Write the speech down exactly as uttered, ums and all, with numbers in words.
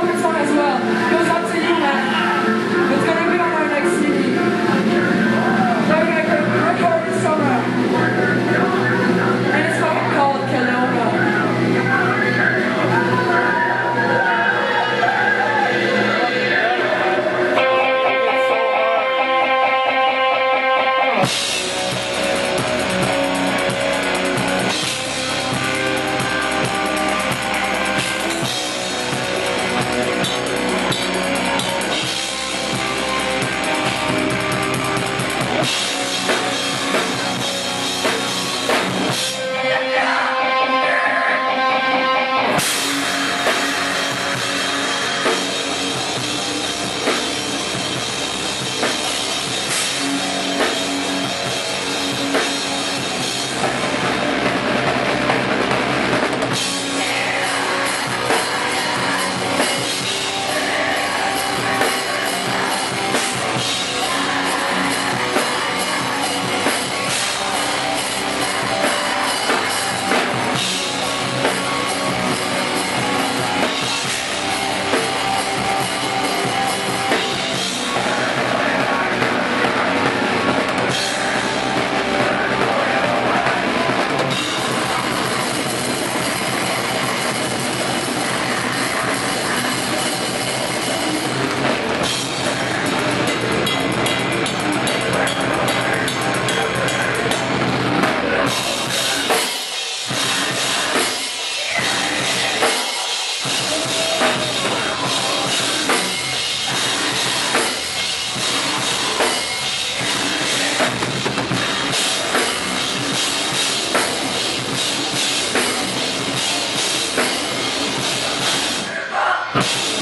favorite song as well. Goes out to you, man. It's gonna be on our next C D. So we're gonna record this song out. And it's fucking called Kelowna. You